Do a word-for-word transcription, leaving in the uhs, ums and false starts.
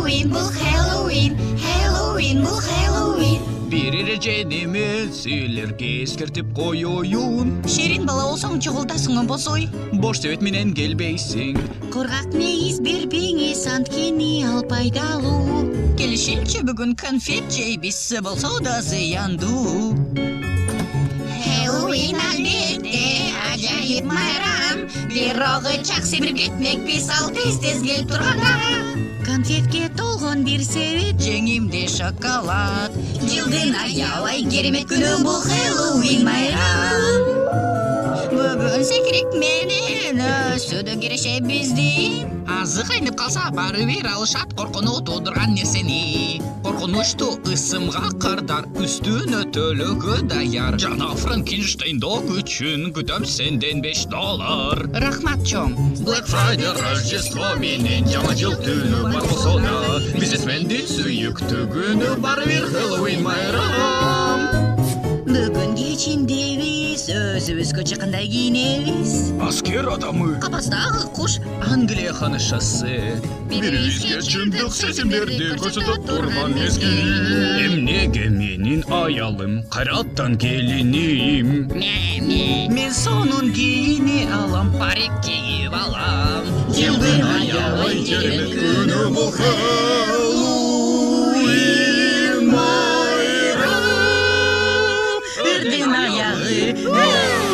Хэллоуин бұл Хэллоуин, Хэллоуин бұл Хэллоуин. Бир эрежени силерге эскертип коеюн. Шерин бала болсоң чогултасың босой. Бош себет менен келбейсиң. Коргак нейиз бербеңиз анткени ал пайдалуу. Келишимче бүгүн конфет жейбиз, болсо да зыяндуу. Хэллоуин албетте ажайып майрам. Бирогы чаксы бир кетмекпиз ал тез-тез келип турганда. Конфетке толгон бир себет, жеңимде шоколад. Жылдын аябай керемет күнү бул Хэллоуин майрам. Бүгүн секирек менен өсүүдө кирешебизди. Азык айнып калса бары бир алышат коркунуу туудурган нерсени. Коркунучтуу ысымга кардар үстүнө төлөгө даяр. Жана Франкенштейндо үчүн күтөм сенден беш доллар. Рахмат чоң. Black Friday Рождество менен жаңа жыл түнү бар болсо да, бизнесмендин сүйүктүү күнү бары бир Хэллоуин майрам. Бүгүн кечиндебиз, өзүбүзгө жакындай кийинебиз. Аскер адамы, Капастагы куш, Англия ханышасы. Бирибизге чындык сезимдерди көрсөтөт турган мезгил. Эмнеге менин аялым кайраттан келиним. мен сонун кийине алам, парик кийип алам. Жылдын аябай керемет күнү бул Хэллоуин майрам. Үрдүн аягы